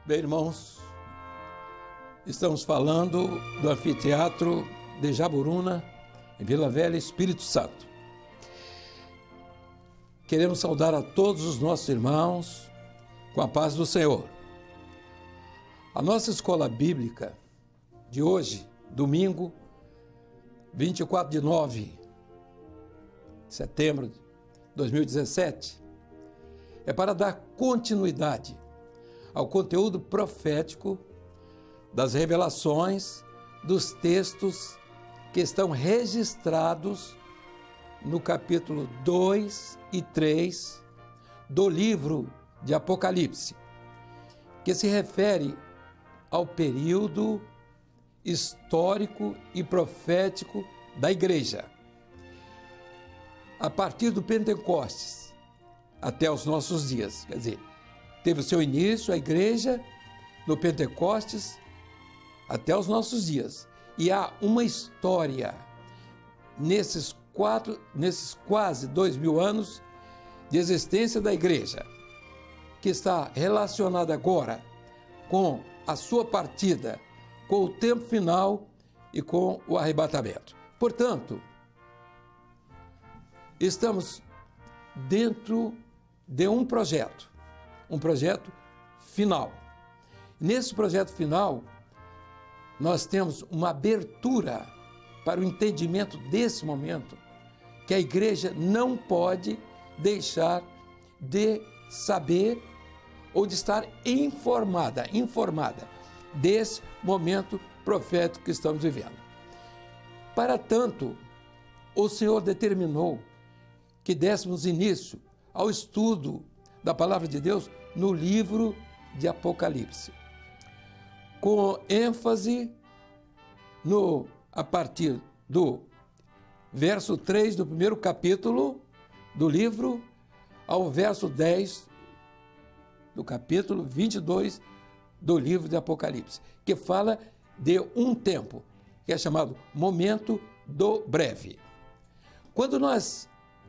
Bem, irmãos, estamos falando do anfiteatro de Jaburuna, em Vila Velha, Espírito Santo. Queremos saudar a todos os nossos irmãos com a paz do Senhor. A nossa escola bíblica de hoje, domingo, 24 de setembro de 2017, é para dar continuidade ao conteúdo profético das revelações dos textos que estão registrados no capítulo 2 e 3 do livro de Apocalipse, que se refere ao período histórico e profético da igreja, a partir do Pentecostes até os nossos dias. Quer dizer, teve o seu início a igreja no Pentecostes até os nossos dias. E há uma história nesses quase 2000 anos de existência da igreja, que está relacionada agora com a sua partida, com o tempo final e com o arrebatamento. Portanto, estamos dentro de um projeto final. Nesse projeto final, nós temos uma abertura para o entendimento desse momento, que a igreja não pode deixar de saber ou de estar informada desse momento profético que estamos vivendo. Para tanto, o Senhor determinou que dessemos início ao estudo da Palavra de Deus no livro de Apocalipse, com ênfase a partir do verso 3 do primeiro capítulo do livro ao verso 10 do capítulo 22 do livro de Apocalipse, que fala de um tempo, que é chamado momento do breve. Quando nós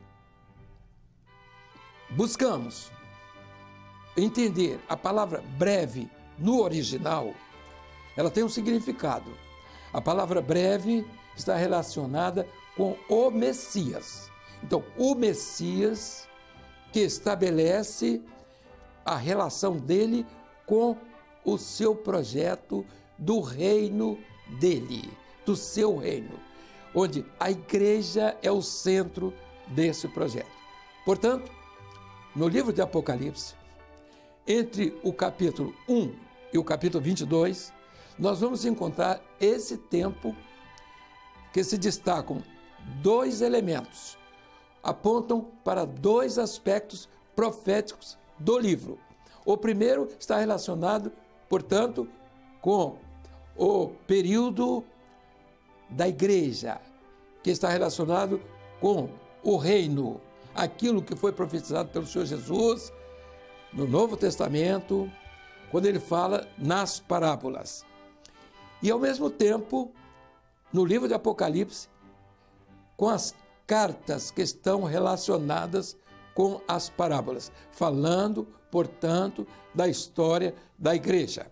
buscamos entender a palavra breve no original, ela tem um significado. A palavra breve está relacionada com o Messias. Então, o Messias que estabelece a relação dele com o seu projeto do reino dele, do seu reino, onde a igreja é o centro desse projeto. Portanto, no livro de Apocalipse, entre o capítulo 1 e o capítulo 22, nós vamos encontrar esse tempo que se destacam dois elementos, apontam para dois aspectos proféticos do livro. O primeiro está relacionado, portanto, com o período da igreja, que está relacionado com o reino, aquilo que foi profetizado pelo Senhor Jesus no Novo Testamento, quando ele fala nas parábolas. E, ao mesmo tempo, no livro de Apocalipse, com as cartas que estão relacionadas com as parábolas, falando, portanto, da história da igreja.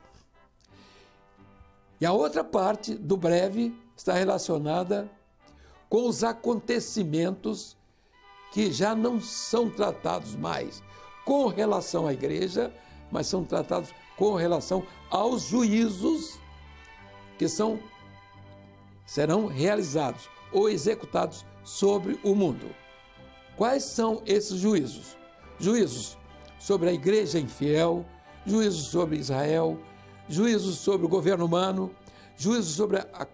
E a outra parte do breve está relacionada com os acontecimentos que já não são tratados mais com relação à igreja, mas são tratados com relação aos juízos que serão realizados ou executados sobre o mundo. Quais são esses juízos? Juízos sobre a igreja infiel, juízos sobre Israel, juízos sobre o governo humano, juízos sobre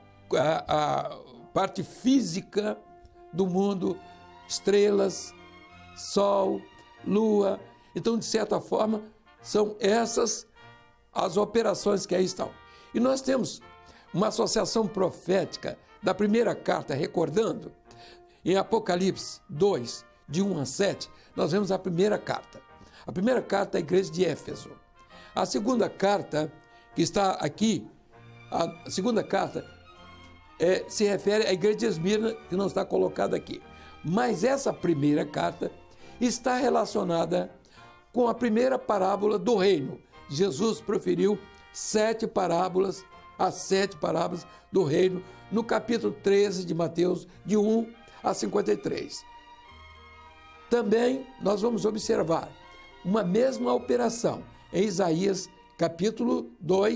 a parte física do mundo, estrelas, sol, lua. Então, de certa forma, são essas as operações que aí estão. E nós temos uma associação profética da primeira carta, recordando, em Apocalipse 2, de 1 a 7, nós vemos a primeira carta. A primeira carta é a igreja de Éfeso. A segunda carta, que está aqui, a segunda carta se refere à igreja de Esmirna, que não está colocada aqui. Mas essa primeira carta está relacionada com a primeira parábola do reino, Jesus proferiu 7 parábolas, as 7 parábolas do reino, no capítulo 13 de Mateus, de 1 a 53. Também nós vamos observar uma mesma operação em Isaías capítulo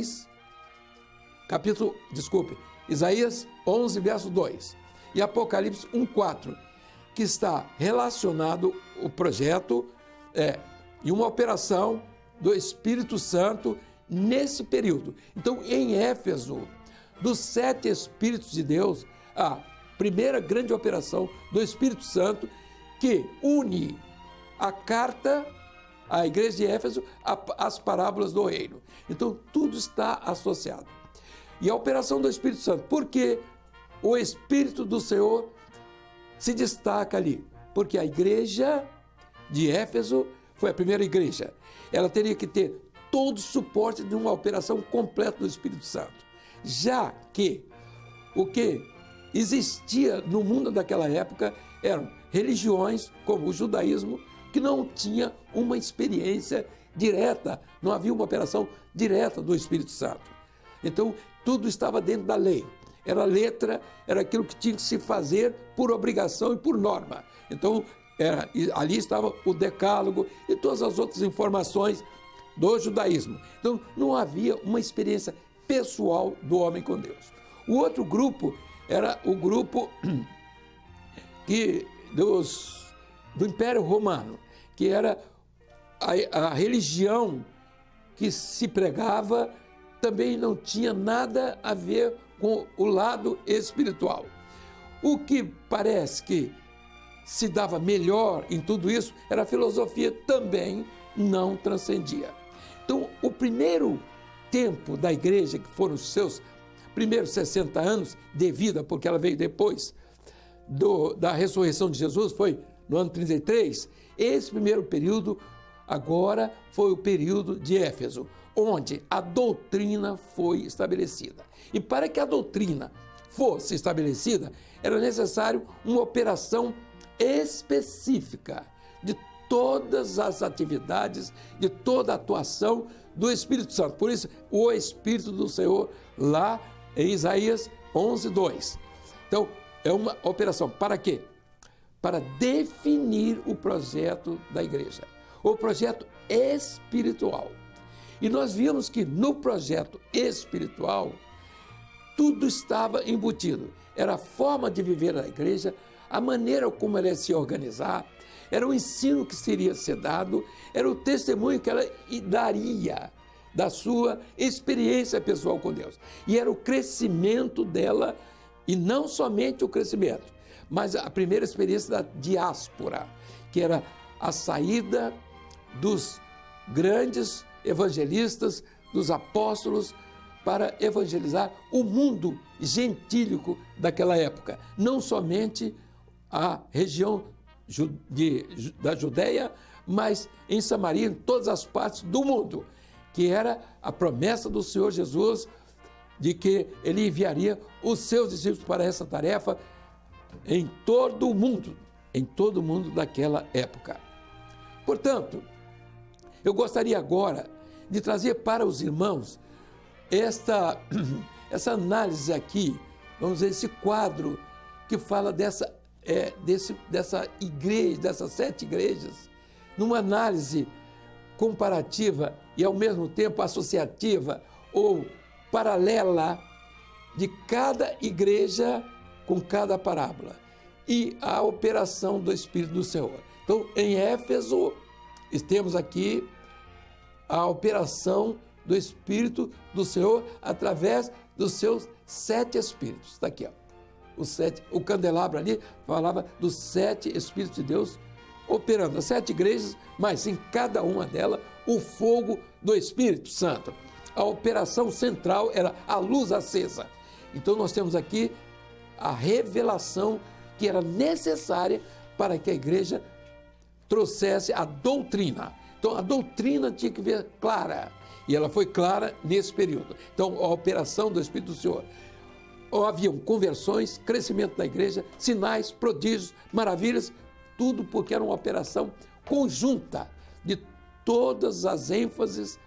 11, verso 2, e Apocalipse 1:4, que está relacionado o projeto e uma operação do Espírito Santo nesse período. Então, em Éfeso, dos 7 Espíritos de Deus, a primeira grande operação do Espírito Santo que une a carta à igreja de Éfeso às parábolas do reino. Então, tudo está associado. E a operação do Espírito Santo, porque o Espírito do Senhor se destaca ali, porque a igreja de Éfeso foi a primeira igreja. Ela teria que ter todo o suporte de uma operação completa do Espírito Santo, já que o que existia no mundo daquela época eram religiões, como o judaísmo, que não tinha uma experiência direta, não havia uma operação direta do Espírito Santo. Então, tudo estava dentro da lei. Era letra, era aquilo que tinha que se fazer por obrigação e por norma. Então, ali estava o decálogo e todas as outras informações do judaísmo. Então, não havia uma experiência pessoal do homem com Deus. O outro grupo era o grupo do Império Romano, que era a religião que se pregava, também não tinha nada a ver com o lado espiritual. O que parece que se dava melhor em tudo isso era a filosofia, também não transcendia. Então, o primeiro tempo da igreja, que foram os seus primeiros 60 anos de vida, porque ela veio depois da ressurreição de Jesus, foi no ano 33, esse primeiro período agora foi o período de Éfeso, onde a doutrina foi estabelecida. E para que a doutrina fosse estabelecida, era necessário uma operação específica de todas as atividades, de toda a atuação do Espírito Santo. Por isso, o Espírito do Senhor, lá em Isaías 11:2. Então, é uma operação para quê? Para definir o projeto da igreja, o projeto espiritual. E nós vimos que no projeto espiritual, tudo estava embutido. Era a forma de viver a igreja, a maneira como ela ia se organizar, era o ensino que seria ser dado, era o testemunho que ela daria da sua experiência pessoal com Deus. E era o crescimento dela, e não somente o crescimento, mas a primeira experiência da diáspora, que era a saída dos grandes evangelistas, dos apóstolos, para evangelizar o mundo gentílico daquela época, não somente a região da Judéia, mas em Samaria, em todas as partes do mundo, que era a promessa do Senhor Jesus de que ele enviaria os seus discípulos para essa tarefa em todo o mundo daquela época. Portanto, eu gostaria agora de trazer para os irmãos essa análise aqui, vamos dizer, esse quadro que fala dessa igreja, dessas 7 igrejas, numa análise comparativa e ao mesmo tempo associativa ou paralela de cada igreja com cada parábola e a operação do Espírito do Senhor. Então, em Éfeso, temos aqui a operação do Espírito do Senhor através dos seus 7 Espíritos. Está aqui, ó. O candelabro ali falava dos 7 Espíritos de Deus operando, as 7 igrejas, mas em cada uma delas o fogo do Espírito Santo. A operação central era a luz acesa. Então nós temos aqui a revelação que era necessária para que a igreja trouxesse a doutrina. Então a doutrina tinha que ver clara, e ela foi clara nesse período. Então a operação do Espírito do Senhor. Haviam conversões, crescimento da igreja, sinais, prodígios, maravilhas, tudo porque era uma operação conjunta de todas as ênfases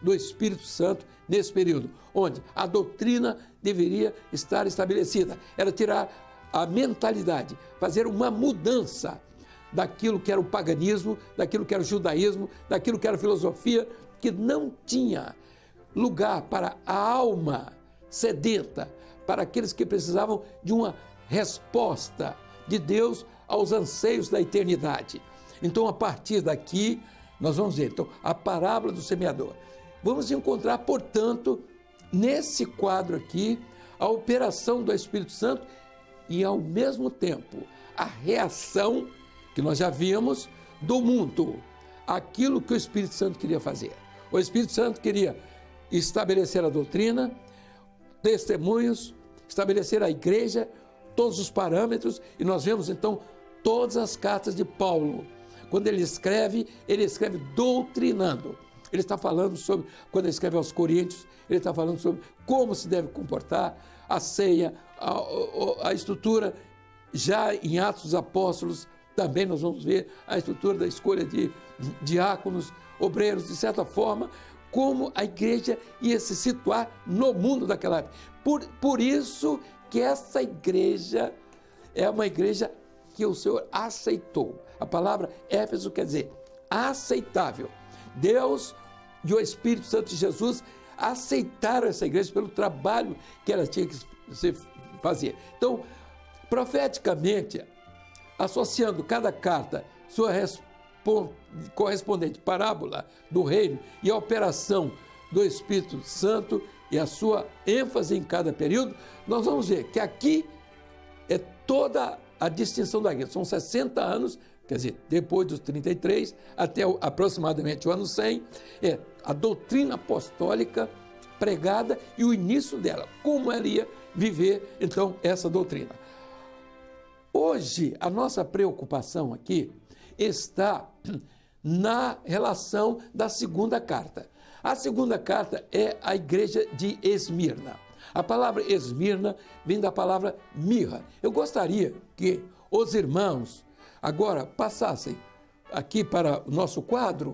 do Espírito Santo nesse período, onde a doutrina deveria estar estabelecida. Era tirar a mentalidade, fazer uma mudança daquilo que era o paganismo, daquilo que era o judaísmo, daquilo que era a filosofia, que não tinha lugar para a alma sedenta, para aqueles que precisavam de uma resposta de Deus aos anseios da eternidade. Então, a partir daqui, nós vamos ver então, a parábola do semeador. Vamos encontrar, portanto, nesse quadro aqui, a operação do Espírito Santo e, ao mesmo tempo, a reação que nós já vimos do mundo, aquilo que o Espírito Santo queria fazer. O Espírito Santo queria estabelecer a doutrina, testemunhos, estabelecer a igreja, todos os parâmetros, e nós vemos então todas as cartas de Paulo. Quando ele escreve doutrinando. Ele está falando sobre, quando ele escreve aos Coríntios, ele está falando sobre como se deve comportar, a ceia, a estrutura. Já em Atos dos Apóstolos, também nós vamos ver a estrutura da escolha de diáconos, obreiros, de certa forma, como a igreja ia se situar no mundo daquela época. Por isso que essa igreja é uma igreja que o Senhor aceitou. A palavra Éfeso quer dizer aceitável. Deus e o Espírito Santo de Jesus aceitaram essa igreja pelo trabalho que ela tinha que se fazer. Então, profeticamente, associando cada carta sua correspondente parábola do reino e a operação do Espírito Santo e a sua ênfase em cada período, nós vamos ver que aqui é toda a distinção da igreja. São 60 anos, quer dizer, depois dos 33 até aproximadamente o ano 100, é a doutrina apostólica pregada e o início dela, como ela ia viver, então, essa doutrina. Hoje, a nossa preocupação aqui está na relação da segunda carta. A segunda carta é a igreja de Esmirna. A palavra Esmirna vem da palavra mirra. Eu gostaria que os irmãos agora passassem aqui para o nosso quadro,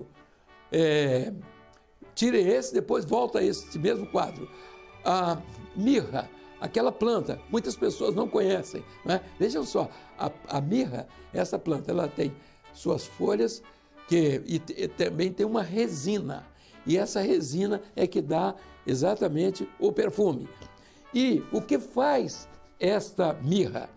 tire esse, depois volta a esse mesmo quadro. A mirra, aquela planta, muitas pessoas não conhecem, não é? Vejam só, a mirra, essa planta, ela tem suas folhas e também tem uma resina. E essa resina é que dá exatamente o perfume. E o que faz esta mirra?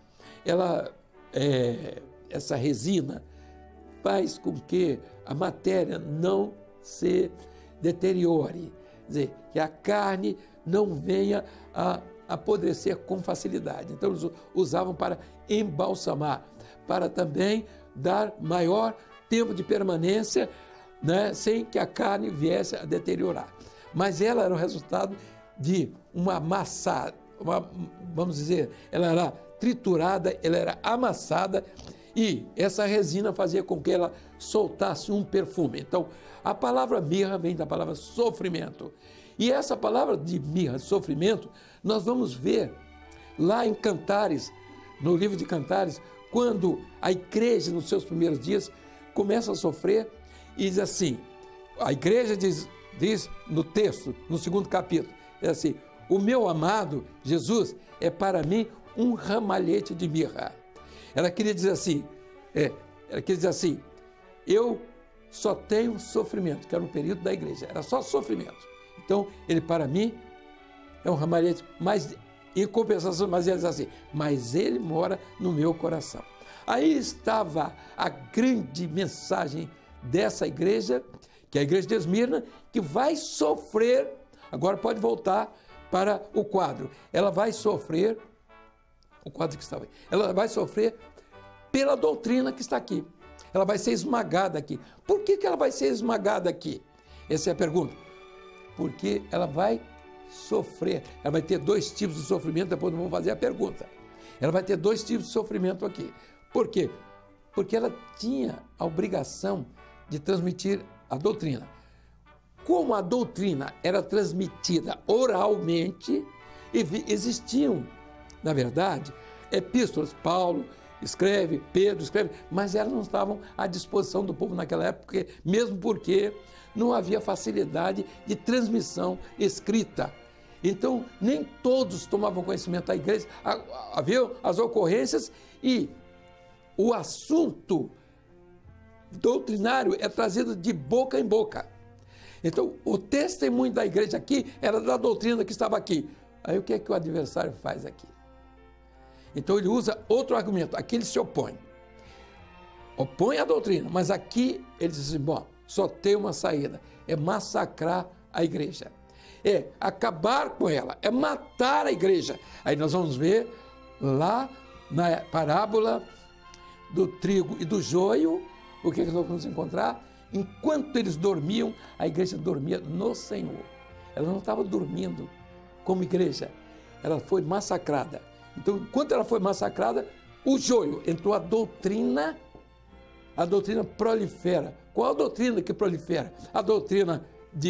Essa resina faz com que a matéria não se deteriore, quer dizer, que a carne não venha a apodrecer com facilidade. Então, eles usavam para embalsamar, para também dar maior tempo de permanência, né, sem que a carne viesse a deteriorar. Mas ela era o resultado de uma massa, vamos dizer, ela era triturada, ela era amassada e essa resina fazia com que ela soltasse um perfume. Então, a palavra mirra vem da palavra sofrimento. E essa palavra de mirra, sofrimento, nós vamos ver lá em Cantares, no livro de Cantares, quando a igreja, nos seus primeiros dias, começa a sofrer e diz assim, a igreja diz no texto, no 2º capítulo, é assim, o meu amado Jesus é para mim um ramalhete de mirra. Ela queria dizer assim, eu só tenho sofrimento, que era um período da igreja, era só sofrimento. Então, ele para mim é um ramalhete, mas em compensação, mas ele diz assim, mas ele mora no meu coração. Aí estava a grande mensagem dessa igreja, que é a igreja de Esmirna, que vai sofrer, agora pode voltar para o quadro, ela vai sofrer, o quadro que estava aí, ela vai sofrer pela doutrina que está aqui, ela vai ser esmagada aqui. Por que ela vai ser esmagada aqui? Essa é a pergunta. Porque ela vai sofrer, ela vai ter 2 tipos de sofrimento, depois eu vou fazer a pergunta. Ela vai ter 2 tipos de sofrimento aqui. Por quê? Porque ela tinha a obrigação de transmitir a doutrina. Como a doutrina era transmitida oralmente, existiam, na verdade, epístolas. Paulo escreve, Pedro escreve, mas elas não estavam à disposição do povo naquela época, mesmo porque não havia facilidade de transmissão escrita. Então, nem todos tomavam conhecimento da igreja, havia as ocorrências e o assunto doutrinário é trazido de boca em boca. Então, o testemunho da igreja aqui era da doutrina que estava aqui. Aí o que é que o adversário faz aqui? Então ele usa outro argumento, aqui ele se opõe a doutrina, mas aqui ele diz assim, bom, só tem uma saída, é massacrar a igreja, é acabar com ela, é matar a igreja. Aí nós vamos ver lá na parábola do trigo e do joio, o que nós vamos encontrar? Enquanto eles dormiam, a igreja dormia no Senhor. Ela não estava dormindo como igreja, ela foi massacrada. Então, enquanto ela foi massacrada, o joio entrou a doutrina prolifera. Qual a doutrina que prolifera? A doutrina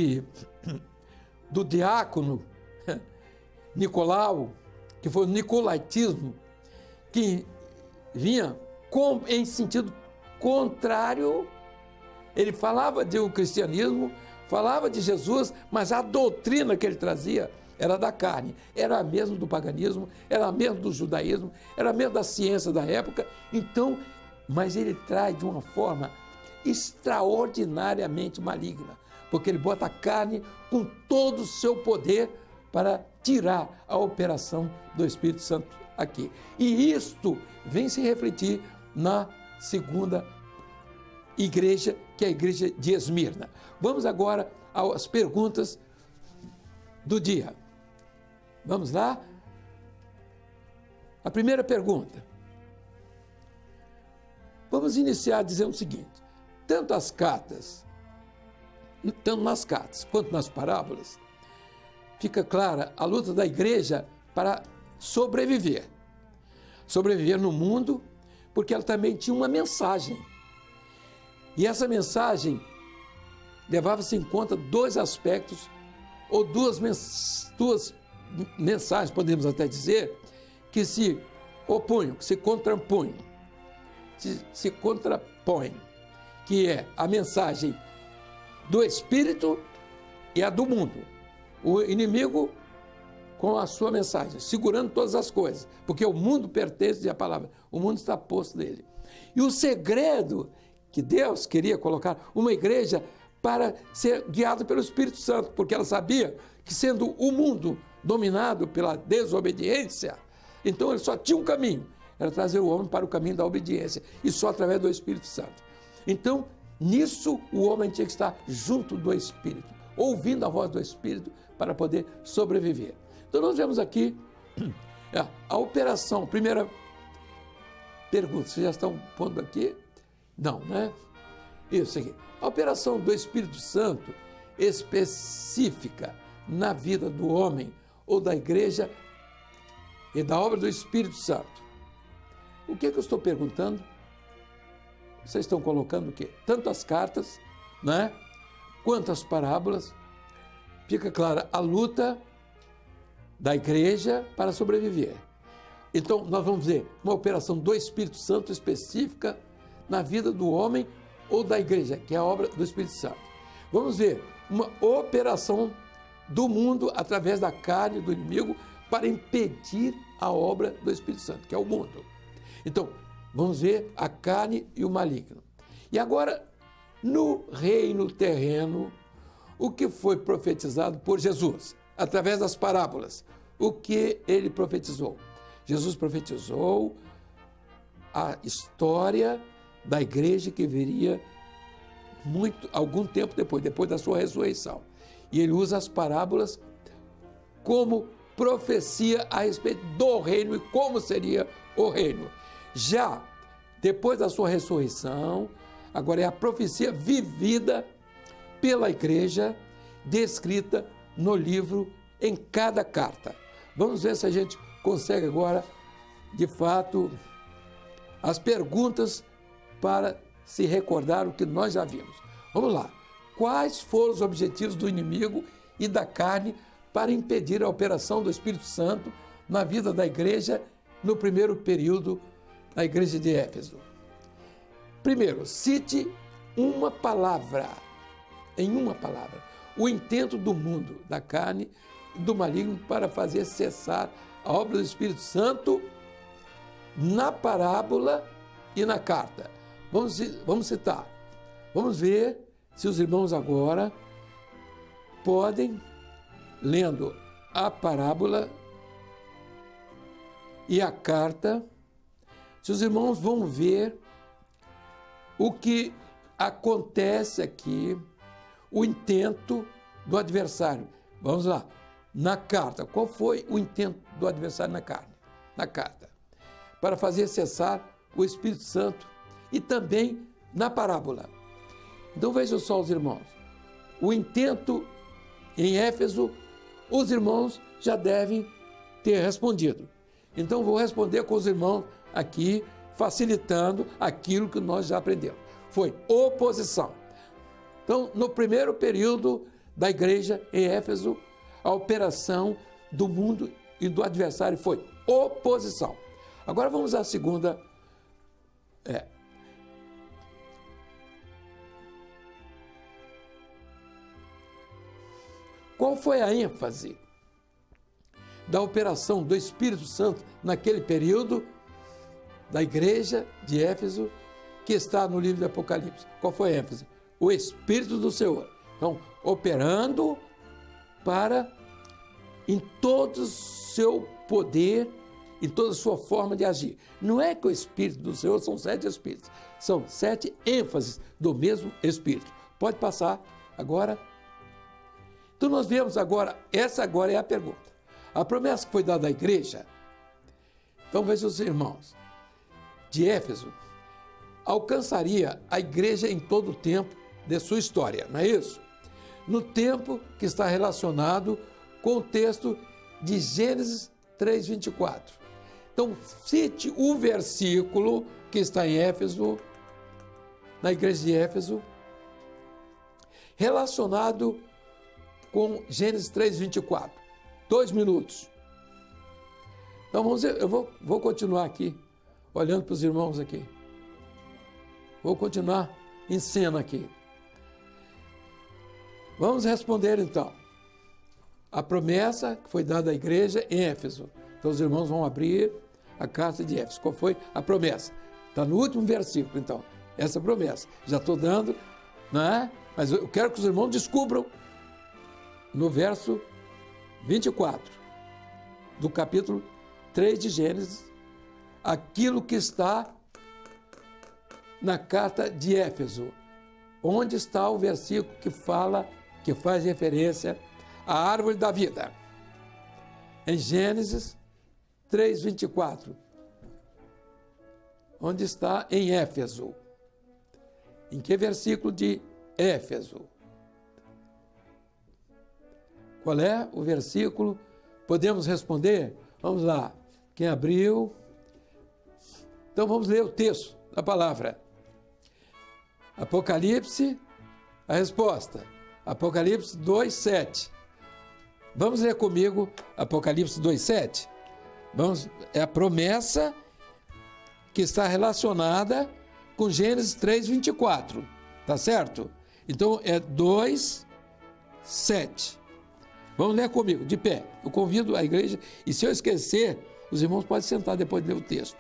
do diácono Nicolau, que foi o nicolaítismo, que vinha em sentido contrário. Ele falava de um cristianismo, falava de Jesus, mas a doutrina que ele trazia era da carne, era a mesma do paganismo, era a mesma do judaísmo, era a mesma da ciência da época. Então, mas ele traz de uma forma extraordinariamente maligna, porque ele bota a carne com todo o seu poder para tirar a operação do Espírito Santo aqui. E isto vem se refletir na segunda igreja, que é a igreja de Esmirna. Vamos agora às perguntas do dia. Vamos lá? A primeira pergunta. Vamos iniciar dizendo o seguinte: tanto nas cartas quanto nas parábolas, fica clara a luta da igreja para sobreviver. Sobreviver no mundo, porque ela também tinha uma mensagem. E essa mensagem levava-se em conta dois aspectos, ou duas mensagens, podemos até dizer, que se opunham, que se contrapunham, se contrapõem, que é a mensagem do Espírito e a do mundo. O inimigo com a sua mensagem, segurando todas as coisas, porque o mundo pertence à palavra, o mundo está posto nele. E o segredo que Deus queria colocar uma igreja para ser guiada pelo Espírito Santo, porque ela sabia que, sendo o mundo dominado pela desobediência, então ele só tinha um caminho, era trazer o homem para o caminho da obediência, e só através do Espírito Santo. Então, nisso, o homem tinha que estar junto do Espírito, ouvindo a voz do Espírito para poder sobreviver. Então, nós vemos aqui a operação. Primeira pergunta, vocês já estão pondo aqui? Não, né? Isso aqui. A operação do Espírito Santo específica na vida do homem ou da igreja e da obra do Espírito Santo. O que é que eu estou perguntando? Vocês estão colocando o quê? Tanto as cartas, né, quanto as parábolas, fica clara a luta da igreja para sobreviver. Então, nós vamos ver uma operação do Espírito Santo específica na vida do homem ou da igreja, que é a obra do Espírito Santo. Vamos ver uma operação do mundo através da carne do inimigo para impedir a obra do Espírito Santo, que é o mundo. Então, vamos ver a carne e o maligno. E agora, no reino terreno, o que foi profetizado por Jesus, através das parábolas, o que ele profetizou? Jesus profetizou a história da igreja que viria algum tempo depois da sua ressurreição. E ele usa as parábolas como profecia a respeito do reino e como seria o reino. Já depois da sua ressurreição, agora é a profecia vivida pela igreja, descrita no livro, em cada carta. Vamos ver se a gente consegue agora, de fato, as perguntas para se recordar o que nós já vimos. Vamos lá. Quais foram os objetivos do inimigo e da carne para impedir a operação do Espírito Santo na vida da igreja no primeiro período na igreja de Éfeso. Primeiro, cite uma palavra, em uma palavra, o intento do mundo, da carne e do maligno para fazer cessar a obra do Espírito Santo na parábola e na carta. Vamos citar. Vamos ver se os irmãos agora podem, lendo a parábola e a carta, se os irmãos vão ver o que acontece aqui, o intento do adversário. Vamos lá. Na carta, qual foi o intento do adversário na carta? Para fazer cessar o Espírito Santo e também na parábola. Então vejam só os irmãos. O intento em Éfeso, os irmãos já devem ter respondido. Então vou responder com os irmãos aqui, facilitando aquilo que nós já aprendemos. Foi oposição. Então, no primeiro período da igreja em Éfeso, a operação do mundo e do adversário foi oposição. Agora vamos à segunda. Qual foi a ênfase da operação do Espírito Santo naquele período da igreja de Éfeso, que está no livro do Apocalipse? Qual foi a ênfase? O Espírito do Senhor. Então, operando para, em todo o seu poder, em toda a sua forma de agir. Não é que o Espírito do Senhor são 7 Espíritos, são 7 ênfases do mesmo Espírito. Pode passar agora. Então nós vemos agora, essa agora é a pergunta. A promessa que foi dada à igreja, então vejam os irmãos, de Éfeso, alcançaria a igreja em todo o tempo de sua história, não é isso? No tempo que está relacionado com o texto de Gênesis 3:24. Então, cite o versículo que está em Éfeso, na igreja de Éfeso, relacionado com Gênesis 3:24. 2 minutos. Então, vamos ver, eu vou continuar aqui, olhando para os irmãos aqui. Vou continuar em cena aqui. Vamos responder, então, a promessa que foi dada à igreja em Éfeso. Então, os irmãos vão abrir a carta de Éfeso. Qual foi a promessa? Está no último versículo, então, essa promessa. Já estou dando, não é? Mas eu quero que os irmãos descubram no verso 24 do capítulo 3 de Gênesis, aquilo que está na carta de Éfeso. Onde está o versículo que faz referência à árvore da vida? Em Gênesis 3:24. Onde está em Éfeso? Em que versículo de Éfeso? Qual é o versículo? Podemos responder? Vamos lá. Quem abriu? Então vamos ler o texto da palavra. Apocalipse, a resposta. Apocalipse 2:7. Vamos ler comigo Apocalipse 2:7? É a promessa que está relacionada com Gênesis 3:24. Tá certo? Então é 2:7. Vamos ler comigo, de pé. Eu convido a igreja, e se eu esquecer, os irmãos podem sentar depois de ler o texto.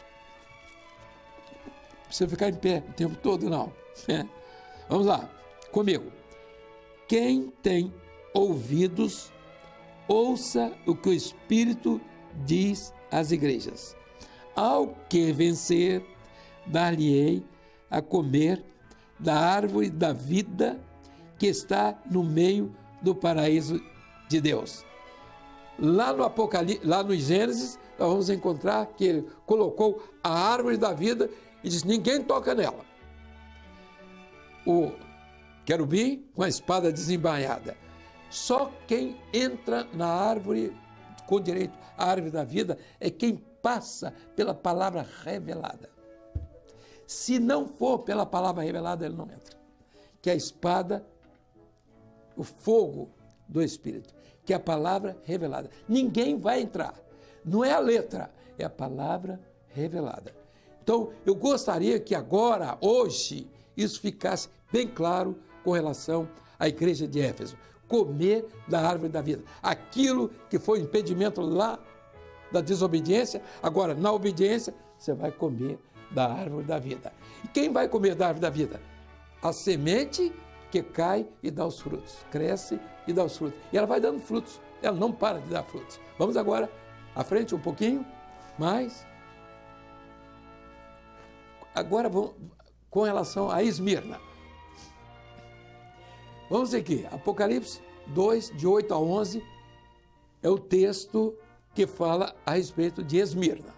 Não precisa ficar em pé o tempo todo, não. Vamos lá, comigo. Quem tem ouvidos, ouça o que o Espírito diz às igrejas. Ao que vencer, dar-lhe-ei a comer da árvore da vida que está no meio do paraíso de Deus. Lá no Apocalipse, lá no Gênesis, nós vamos encontrar que ele colocou a árvore da vida e disse: ninguém toca nela. O querubim com a espada desembainhada. Só quem entra na árvore com direito à árvore da vida é quem passa pela palavra revelada. Se não for pela palavra revelada, ele não entra. Que é a espada, o fogo do Espírito, que é a palavra revelada. Ninguém vai entrar. Não é a letra, é a palavra revelada. Então, Então, eu gostaria que agora, hoje, isso ficasse bem claro com relação à igreja de Éfeso. Comer da árvore da vida. Aquilo que foi impedimento lá da desobediência, agora, na obediência, você vai comer da árvore da vida. E quem vai comer da árvore da vida? A semente que cai e dá os frutos. Cresce e dá os frutos. E ela vai dando frutos. Ela não para de dar frutos. Vamos agora à frente um pouquinho mais. Agora vamos com relação a Esmirna. Vamos aqui, Apocalipse 2, de 8 a 11, é o texto que fala a respeito de Esmirna.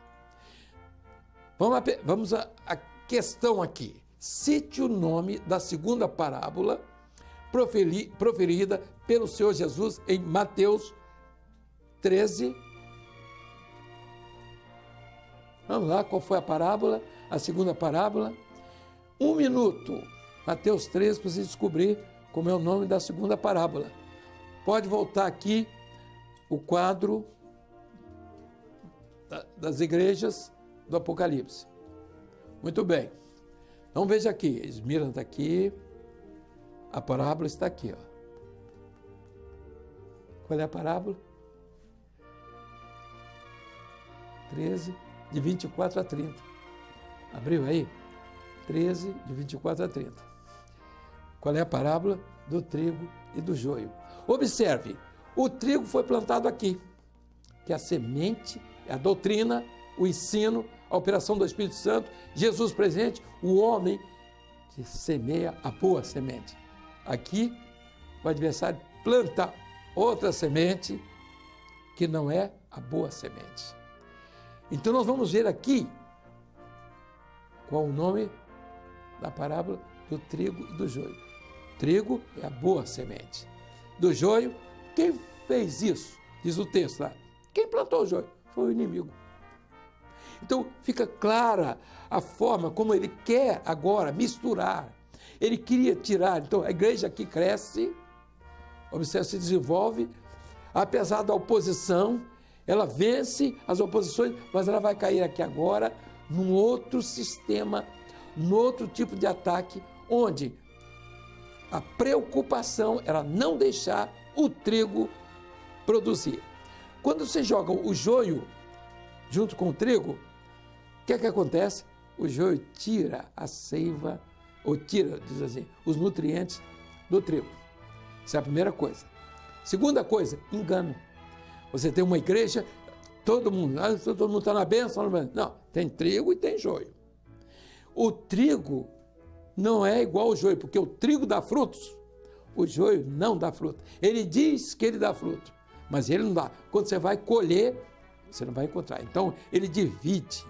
Vamos à questão aqui. Cite o nome da segunda parábola proferida pelo Senhor Jesus em Mateus 13. Vamos lá, qual foi a parábola? A segunda parábola. 1 minuto, Mateus 13, para você descobrir como é o nome da segunda parábola. Pode voltar aqui o quadro das igrejas do Apocalipse. Muito bem. Então veja aqui, Esmirna está aqui, a parábola está aqui. Ó. Qual é a parábola? 13, de 24 a 30. Abriu aí? 13, de 24 a 30. Qual é a parábola? Do trigo e do joio. Observe, o trigo foi plantado aqui, que é a semente, é a doutrina, o ensino, a operação do Espírito Santo, Jesus presente, o homem que semeia a boa semente. Aqui, o adversário planta outra semente que não é a boa semente. Então, nós vamos ver aqui qual o nome da parábola do trigo e do joio. Trigo é a boa semente. Do joio, quem fez isso? Diz o texto lá. Quem plantou o joio? Foi o inimigo. Então, fica clara a forma como ele quer agora misturar. Ele queria tirar. Então, a igreja aqui cresce, observe, se desenvolve, apesar da oposição, ela vence as oposições, mas ela vai cair aqui agora num outro sistema, num outro tipo de ataque, onde a preocupação era não deixar o trigo produzir. Quando você joga o joio junto com o trigo, o que é que acontece? O joio tira a seiva, ou tira, diz assim, os nutrientes do trigo. Essa é a primeira coisa. Segunda coisa, engano. Você tem uma igreja, todo mundo está na bênção. Não, tem trigo e tem joio. O trigo não é igual ao joio, porque o trigo dá frutos, o joio não dá fruto. Ele diz que ele dá fruto, mas ele não dá. Quando você vai colher, você não vai encontrar. Então, ele divide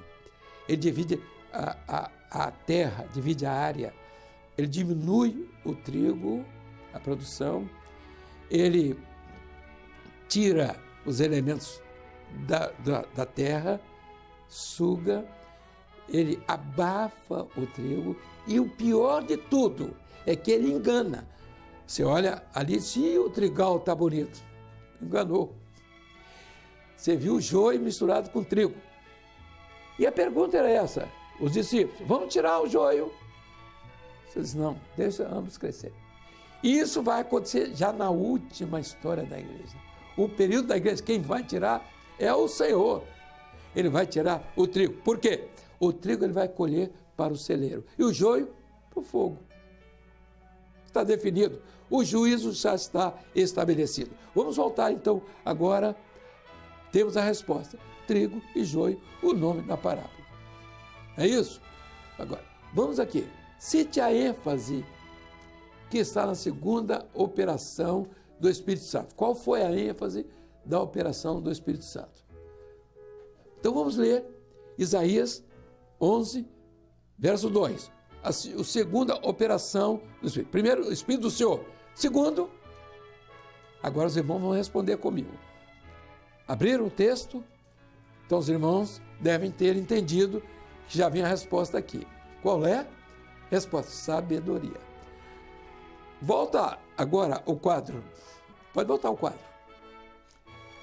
a terra, divide a área, ele diminui o trigo, a produção, ele tira os elementos da terra, suga, ele abafa o trigo e o pior de tudo é que ele engana. Você olha ali, se o trigal está bonito, enganou. Você viu o joio misturado com trigo. E a pergunta era essa, os discípulos, vamos tirar o joio? Você diz, não, deixa ambos crescer. E isso vai acontecer já na última história da igreja. O período da igreja, quem vai tirar é o Senhor. Ele vai tirar o trigo. Por quê? O trigo ele vai colher para o celeiro e o joio para o fogo. Está definido. O juízo já está estabelecido. Vamos voltar então agora. Temos a resposta. Trigo e joio, o nome da parábola. É isso? Agora, vamos aqui. Cite a ênfase que está na segunda operação do Espírito Santo. Qual foi a ênfase da operação do Espírito Santo? Então vamos ler Isaías 11, verso 2. A segunda operação do Espírito. Primeiro, o Espírito do Senhor. Segundo, agora os irmãos vão responder comigo. Abriram o texto? Então os irmãos devem ter entendido que já vinha a resposta aqui. Qual é? Resposta: sabedoria. Volta agora o quadro. Pode voltar o quadro.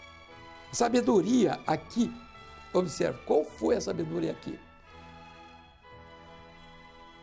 Sabedoria aqui. Observe, qual foi a sabedoria aqui?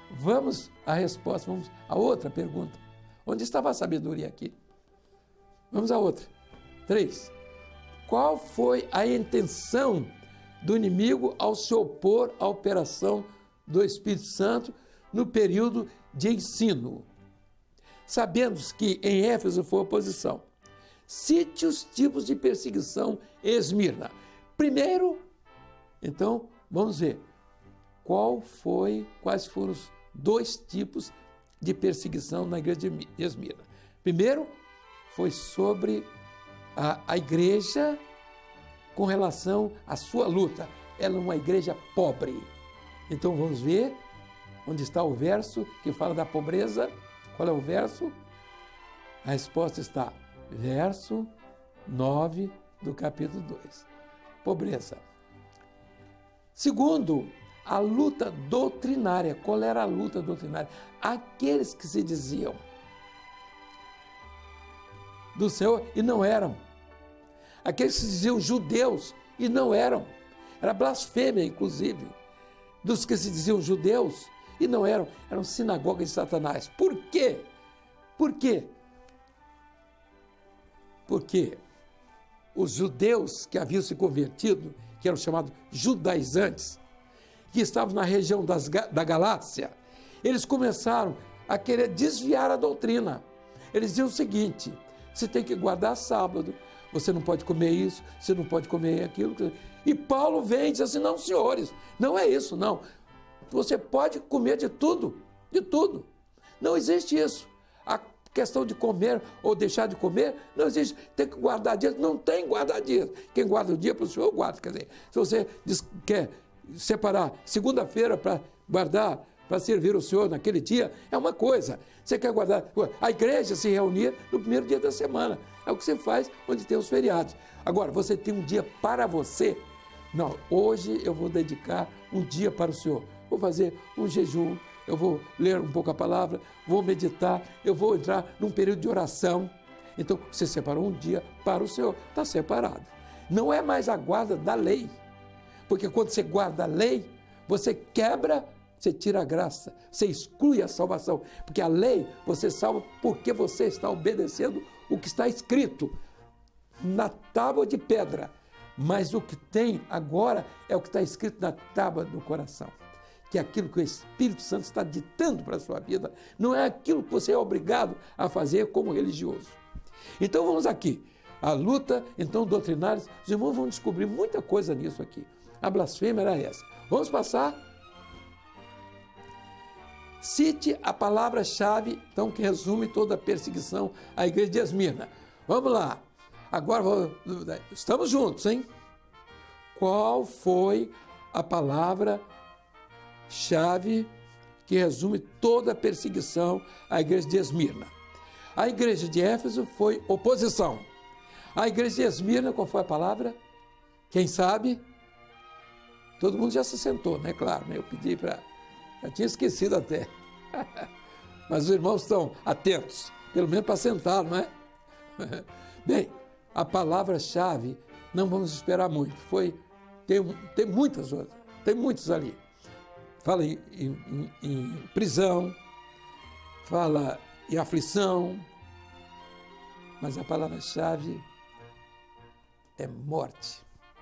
vamos à resposta, vamos à outra pergunta. Onde estava a sabedoria aqui? Vamos à outra. 3. Qual foi a intenção do inimigo ao se opor à operação do Espírito Santo no período de ensino? Sabendo que em Éfeso foi oposição. Cite os tipos de perseguição em Esmirna. Primeiro, então, vamos ver quais foram os 2 tipos de perseguição na igreja de Esmirna. Primeiro, foi sobre a igreja com relação à sua luta. Ela é uma igreja pobre. Então, vamos ver onde está o verso que fala da pobreza. Qual é o verso? A resposta está verso 9 do capítulo 2. Pobreza. Segundo, a luta doutrinária. Qual era a luta doutrinária? Aqueles que se diziam do Senhor e não eram. Aqueles que se diziam judeus e não eram. Era blasfêmia, inclusive, dos que se diziam judeus e não eram. Eram sinagogas de Satanás. Por quê? Por quê? Porque os judeus que haviam se convertido, que eram chamados judaizantes, que estavam na região da Galácia, eles começaram a querer desviar a doutrina. Eles diziam o seguinte: você tem que guardar sábado, você não pode comer isso, você não pode comer aquilo. E Paulo vem e diz assim: não, senhores, não é isso, não. Você pode comer de tudo, de tudo. Não existe isso. A questão de comer ou deixar de comer, não existe. Tem que guardar dias, não tem guardar dias. Quem guarda o dia para o Senhor, guarda. Quer dizer, se você quer separar segunda-feira para guardar, para servir o Senhor naquele dia, é uma coisa. Você quer guardar, a igreja se reunia no primeiro dia da semana. É o que você faz onde tem os feriados. Agora, você tem um dia para você. Não, hoje eu vou dedicar um dia para o Senhor. Vou fazer um jejum, eu vou ler um pouco a palavra, vou meditar, eu vou entrar num período de oração. Então, você separou um dia para o Senhor, está separado. Não é mais a guarda da lei, porque quando você guarda a lei, você quebra, você tira a graça, você exclui a salvação, porque a lei você salva porque você está obedecendo o que está escrito na tábua de pedra, mas o que tem agora é o que está escrito na tábua do coração. Que é aquilo que o Espírito Santo está ditando para a sua vida, não é aquilo que você é obrigado a fazer como religioso. Então vamos aqui, a luta então doutrinária, os irmãos vão descobrir muita coisa nisso aqui. A blasfêmia era essa. Vamos passar? Cite a palavra-chave, então, que resume toda a perseguição à igreja de Esmirna. Vamos lá. Agora, estamos juntos, hein? Qual foi a palavra-chave que resume toda a perseguição à igreja de Esmirna? A igreja de Éfeso foi oposição. A igreja de Esmirna, qual foi a palavra? Quem sabe? Todo mundo já se sentou, né? Claro, né? Eu pedi para... Já tinha esquecido até. Mas os irmãos estão atentos, pelo menos para sentar, não é? Bem, a palavra-chave, não vamos esperar muito, tem muitas outras, tem muitos ali. Fala em prisão, fala em aflição, mas a palavra-chave é morte.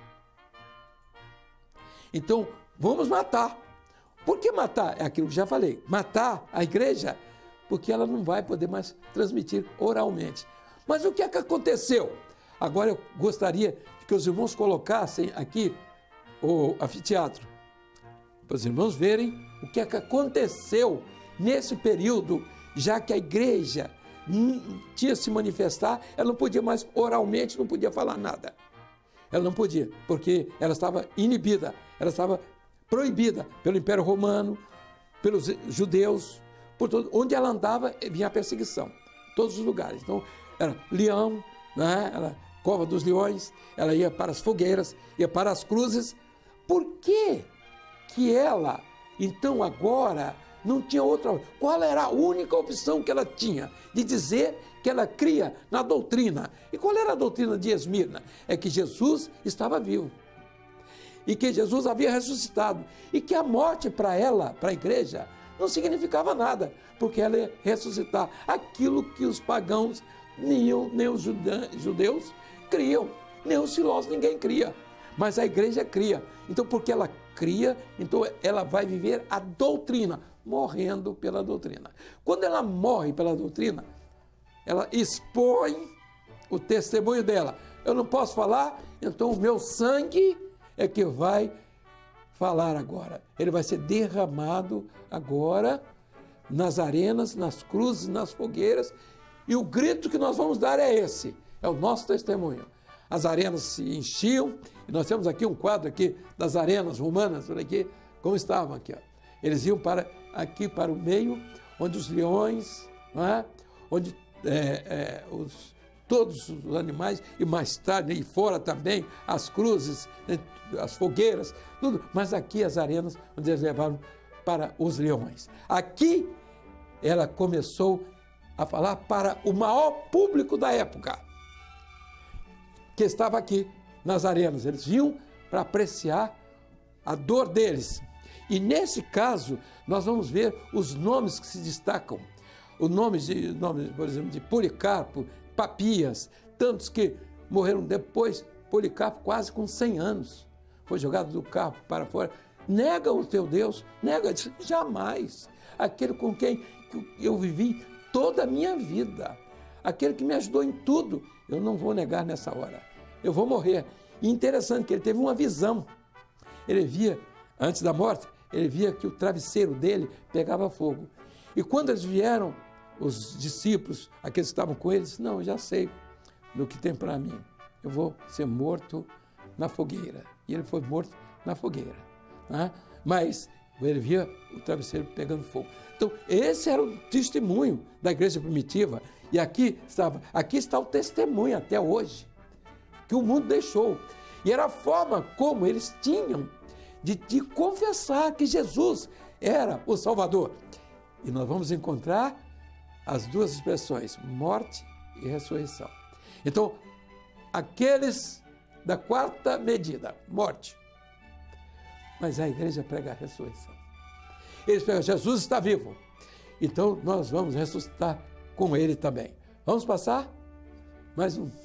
Então, vamos matar. Por que matar? É aquilo que já falei. Matar a igreja, porque ela não vai poder mais transmitir oralmente. Mas o que é que aconteceu? Agora eu gostaria que os irmãos colocassem aqui o anfiteatro, para os irmãos verem o que é que aconteceu nesse período, já que a igreja tinha se manifestar, ela não podia mais oralmente, não podia falar nada. Ela não podia, porque ela estava inibida, ela estava proibida pelo Império Romano, pelos judeus, por todo, onde ela andava vinha a perseguição, todos os lugares. Então, era leão, né? Era cova dos leões, ela ia para as fogueiras, ia para as cruzes. Por que ela, então agora, não tinha outra? Qual era a única opção que ela tinha de dizer que ela cria na doutrina? E qual era a doutrina de Esmirna? É que Jesus estava vivo. E que Jesus havia ressuscitado, e que a morte para ela, para a igreja, não significava nada, porque ela ia ressuscitar aquilo que os pagãos, nem os judeus criam, nem os filósofos, ninguém cria. Mas a igreja cria. Então, porque ela cria, então ela vai viver a doutrina, morrendo pela doutrina. Quando ela morre pela doutrina, ela expõe o testemunho dela. Eu não posso falar, então o meu sangue é que vai falar agora. Ele vai ser derramado agora nas arenas, nas cruzes, nas fogueiras. E o grito que nós vamos dar é esse, é o nosso testemunho. As arenas se enchiam, e nós temos aqui um quadro aqui das arenas romanas, olha aqui, como estavam aqui. Ó. Eles iam aqui para o meio, onde os leões, não é? Onde todos os animais, e mais tarde, e fora também, as cruzes, as fogueiras, tudo. Mas aqui as arenas, onde eles levaram para os leões. Aqui ela começou a falar para o maior público da época, que estava aqui nas arenas. Eles vinham para apreciar a dor deles. E nesse caso, nós vamos ver os nomes que se destacam. O nome, por exemplo, de Policarpo, Papias, tantos que morreram depois. Policarpo quase com 100 anos. Foi jogado do carro para fora. Nega o teu Deus, nega, jamais. Aquele com quem eu vivi toda a minha vida. Aquele que me ajudou em tudo, eu não vou negar nessa hora. Eu vou morrer. E interessante que ele teve uma visão. Ele via, antes da morte, ele via que o travesseiro dele pegava fogo. E quando eles vieram, os discípulos, aqueles que estavam com ele, disse, não, eu já sei do que tem para mim. Eu vou ser morto na fogueira. E ele foi morto na fogueira. Né? Mas ele via o travesseiro pegando fogo. Então, esse era o testemunho da igreja primitiva. E aqui está o testemunho até hoje, que o mundo deixou. E era a forma como eles tinham de confessar que Jesus era o Salvador. E nós vamos encontrar as duas expressões, morte e ressurreição. Então, aqueles da quarta medida, morte. Mas a igreja prega a ressurreição. Eles pregam, Jesus está vivo. Então, nós vamos ressuscitar com ele também. Vamos passar? Mais um.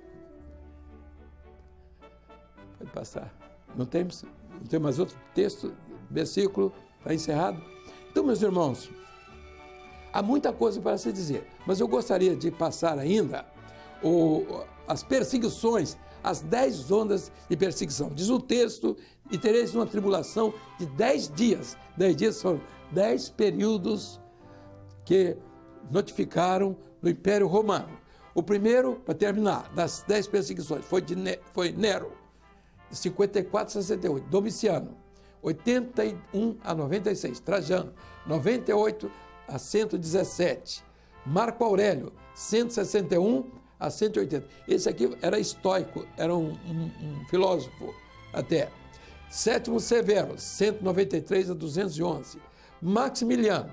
Pode passar. Não tem mais outro texto, versículo, está encerrado. Então, meus irmãos, há muita coisa para se dizer, mas eu gostaria de passar ainda as perseguições, as 10 ondas de perseguição. Diz o texto, e tereis uma tribulação de 10 dias. 10 dias são 10 períodos que notificaram no Império Romano. O primeiro, para terminar, das 10 perseguições, foi Nero, de 54 a 68, Domiciano, 81 a 96, Trajano, 98 a 117, Marco Aurélio, 161 a 180. Esse aqui era estoico, era um filósofo até. Sétimo Severo, 193 a 211. Maximiliano,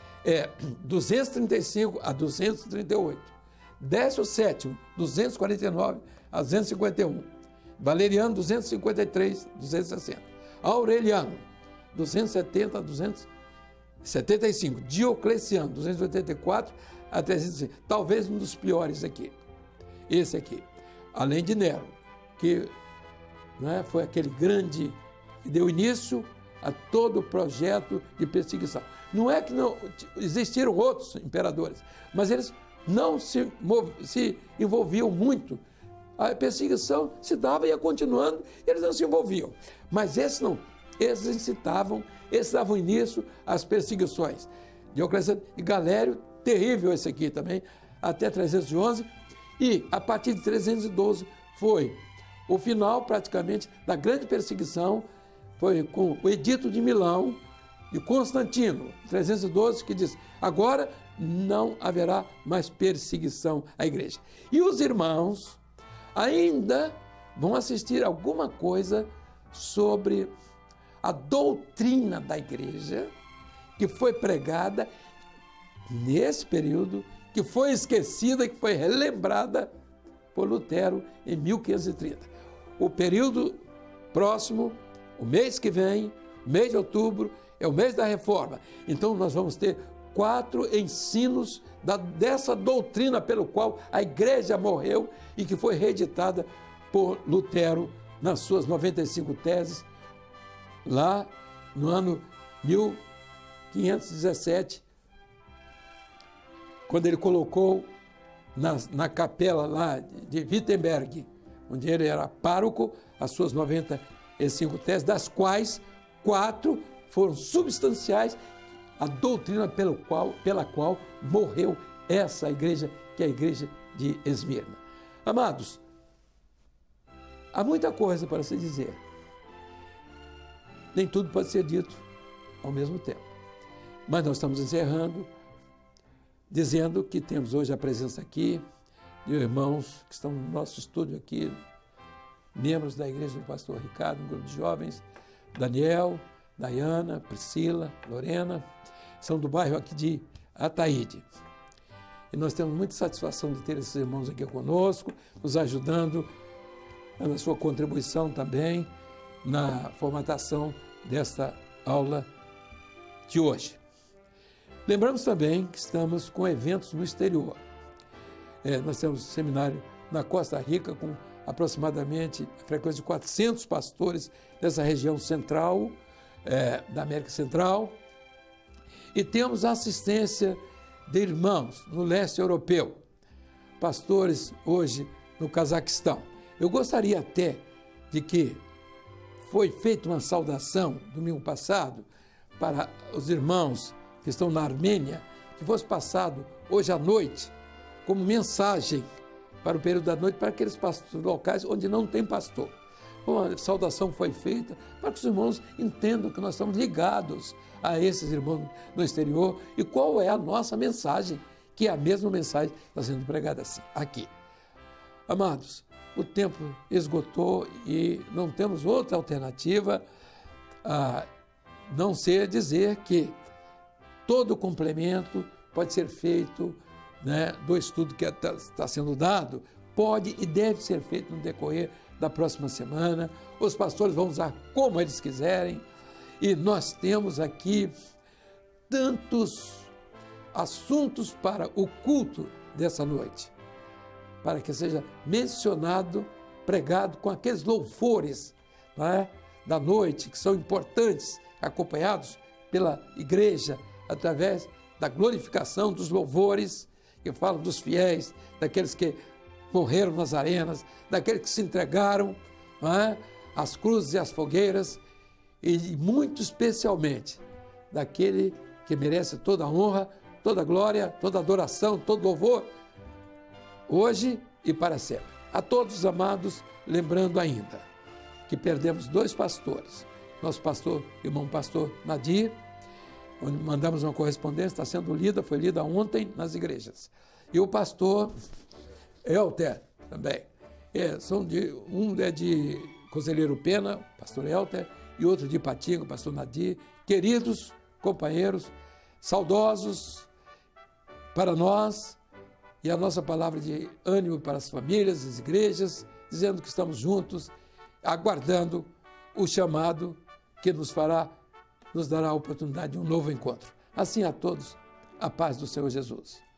235 a 238. Décio sétimo, 249 a 251. Valeriano, 253 a 260. Aureliano, 270 a 275. Diocleciano, 284 a 305. Talvez um dos piores aqui. Esse aqui. Além de Nero, que foi aquele grande que deu início a todo o projeto de perseguição. Não é que não existiram outros imperadores, mas eles não se envolviam muito. A perseguição se dava e ia continuando, e eles não se envolviam. Mas esses não, esses incitavam, esses davam início às perseguições. Diocleciano e Galério, terrível esse aqui também, até 311, e a partir de 312 foi o final praticamente da grande perseguição, foi com o Edito de Milão de Constantino, 312, que diz, agora não haverá mais perseguição à igreja. E os irmãos ainda vão assistir alguma coisa sobre a doutrina da igreja que foi pregada nesse período, que foi esquecida, que foi relembrada por Lutero em 1530. O período próximo, o mês que vem, mês de outubro, é o mês da reforma. Então nós vamos ter 4 ensinos dessa doutrina pelo qual a igreja morreu e que foi reeditada por Lutero nas suas 95 teses, lá no ano 1517, quando ele colocou na capela lá de Wittenberg, onde ele era pároco, as suas 95 teses, das quais 4 foram substanciais à doutrina pela qual morreu essa igreja, que é a igreja de Esmirna. Amados, há muita coisa para se dizer. Nem tudo pode ser dito ao mesmo tempo. Mas nós estamos encerrando, dizendo que temos hoje a presença aqui de irmãos que estão no nosso estúdio aqui, membros da igreja do pastor Ricardo, um grupo de jovens, Daniel, Dayana, Priscila, Lorena, são do bairro aqui de Ataíde. E nós temos muita satisfação de ter esses irmãos aqui conosco, nos ajudando na sua contribuição também na formatação desta aula de hoje. Lembramos também que estamos com eventos no exterior. Nós temos um seminário na Costa Rica com aproximadamente a frequência de 400 pastores dessa região central, da América Central, e temos a assistência de irmãos no leste europeu, pastores hoje no Cazaquistão. Eu gostaria até de que foi feita uma saudação domingo passado para os irmãos que estão na Armênia, que fosse passado hoje à noite como mensagem para o período da noite para aqueles pastores locais onde não tem pastor. Uma saudação foi feita para que os irmãos entendam que nós estamos ligados a esses irmãos no exterior e qual é a nossa mensagem, que é a mesma mensagem que está sendo pregada assim, aqui. Amados, o tempo esgotou e não temos outra alternativa a não ser dizer que todo o complemento pode ser feito, né, do estudo que está sendo dado, pode e deve ser feito no decorrer da próxima semana. Os pastores vão usar como eles quiserem e nós temos aqui tantos assuntos para o culto dessa noite, para que seja mencionado, pregado com aqueles louvores, né, da noite, que são importantes, acompanhados pela igreja, através da glorificação dos louvores, que falam dos fiéis, daqueles que morreram nas arenas, daqueles que se entregaram, né, às cruzes e às fogueiras, e muito especialmente daquele que merece toda a honra, toda a glória, toda a adoração, todo louvor, hoje e para sempre. A todos os amados, lembrando ainda que perdemos 2 pastores. Nosso pastor, irmão pastor Nadir, onde mandamos uma correspondência, está sendo lida, foi lida ontem nas igrejas. E o pastor Elter também. Um é de Conselheiro Pena, pastor Elter, e outro de Ipatinga, pastor Nadir. Queridos companheiros, saudosos para nós, e a nossa palavra de ânimo para as famílias, as igrejas, dizendo que estamos juntos, aguardando o chamado que nos dará a oportunidade de um novo encontro. Assim a todos, a paz do Senhor Jesus.